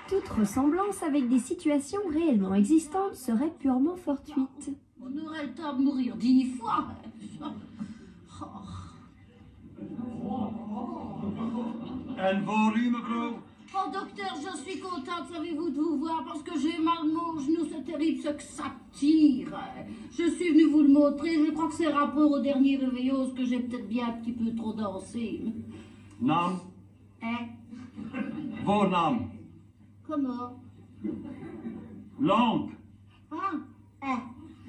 Toute ressemblance avec des situations réellement existantes serait purement fortuite. On aurait le temps de mourir 10 fois. En voor u, mevrouw. Oh, docteur, je suis contente, savez-vous, de vous voir parce que j'ai mal au genou, c'est terrible ce que ça tire. Je suis venue vous le montrer, je crois que c'est rapport au dernier réveillose que j'ai peut-être bien un petit peu trop dansé. Naam. Hein? Voornaam. Comment? Langue. Ah, hein?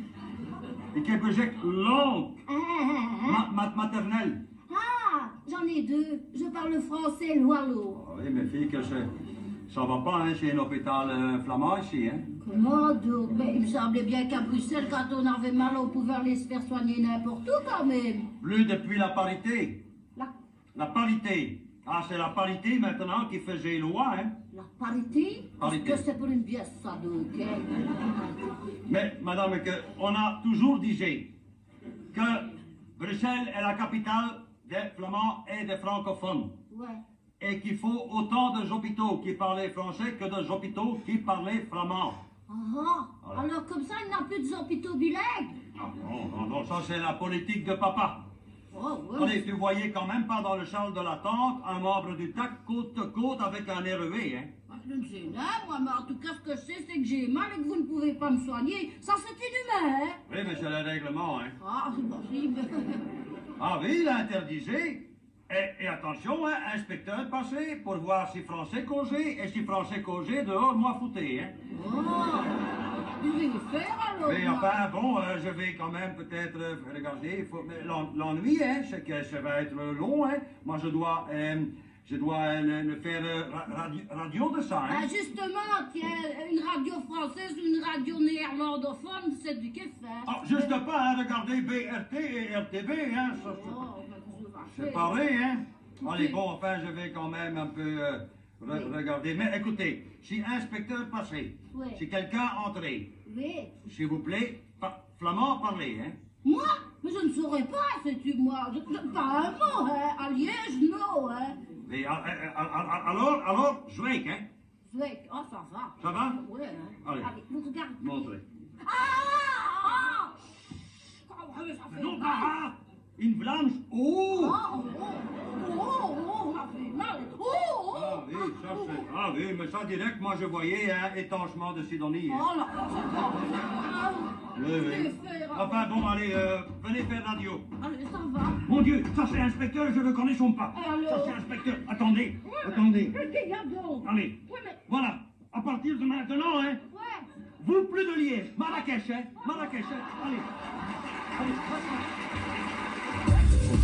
Ik heb gezegd langue. Ah, Maternelle. ah, j'en ai deux. Je parle français, le wallon. Oh, oui, mes filles, que ça va pas hein, chez un hôpital flamand ici. Hein. Comment donc? Mais il me semblait bien qu'à Bruxelles, quand on avait mal, on pouvait aller se faire soigner n'importe où quand même. Plus depuis la parité. La parité. Ah, c'est la parité maintenant qui faisait loi, hein. La parité? Parité. Qu'est-ce que c'est pour une pièce, ça, donc, hein? Mais, madame, on a toujours dit que Bruxelles est la capitale des flamands et des francophones. Ouais. Et qu'il faut autant d'hôpitaux qui parlaient français que d'hôpitaux qui parlaient flamand. Ah, Voilà. alors comme ça, il n'y a plus d'hôpitaux bilingues? Ah, non, ça c'est la politique de papa. Oh, ouais. Allez, tu voyais quand même pas dans le châle de la tente un membre du TAC côte à côte avec un REV, hein. Je ne sais pas, moi, mais en tout cas, ce que je sais, c'est que j'ai mal et que vous ne pouvez pas me soigner. Ça, c'est inhumain, hein? Oui, mais c'est le règlement, hein. Ah, c'est possible. Ah oui, il a interdisé. Et attention, hein, inspecteur passé pour voir si français congé et si français congé dehors, moi fouté, hein. Oh, je vais le faire alors. Mais moi. enfin, bon, je vais quand même peut-être regarder. Mais l'ennui, hein, c'est que ça va être long, hein. Moi, je dois le faire radio de ça, hein. Ah, justement, tiens, une radio française ou une radio néerlandophone, c'est du kiff, hein. Ah, juste pas, hein, regardez BRT et RTB, hein. Ça, Oh, mais qu'est-ce que je vais c'est faire? pareil, hein. Allez, Ok. bon, enfin, je vais quand même un peu Oui. regarder. Mais écoutez, si inspecteur passé, Oui. si quelqu'un entrait, Oui. s'il vous plaît, flamand parlez, hein. Moi? Mais je ne saurais pas, sais-tu, moi. Pas un mot, hein. À Liège, non, hein. Et alors, Zweek, hein. Zweek, oh, ça va. Ça va? Oui, hein. Allez. vous regardez. Montrez. Ah! Oh, ça fait Non, mal. ah, in Vlaams. Oh! Ça fait mal. Ah oui, mais ça direct, moi je voyais un étanchement de Sidonie. Hein. Oh là là, c'est pas Oui, Je oui. vais faire. Enfin bon, allez, venez faire radio. Allez, ça va. Mon Dieu, ça c'est inspecteur, je veux qu'on ait son pas. Alors? Ça c'est inspecteur. Attendez, attendez. Regarde donc. Allez, Oui, mais. voilà, à partir de maintenant, hein, Ouais. vous plus de Liège, Marrakech, hein, Marrakech, hein. Allez, allez.